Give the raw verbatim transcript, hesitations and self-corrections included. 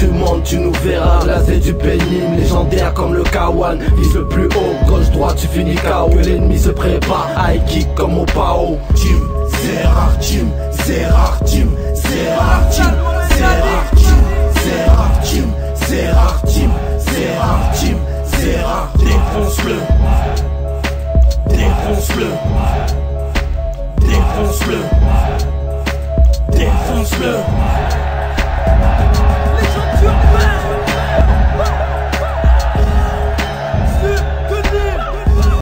tu montes, tu nous verras. Là c'est du pénible, légendaire comme le Kawan. Vise le plus haut, gauche droite, tu finis K O. Que l'ennemi se prépare, high kick comme au Pao. Team, c'est rare, team, c'est rare, team, c'est rare, team, c'est rare, team, c'est rare, team, c'est rare, team, c'est rare, team, c'est rare. Défonce-le, défonce-le.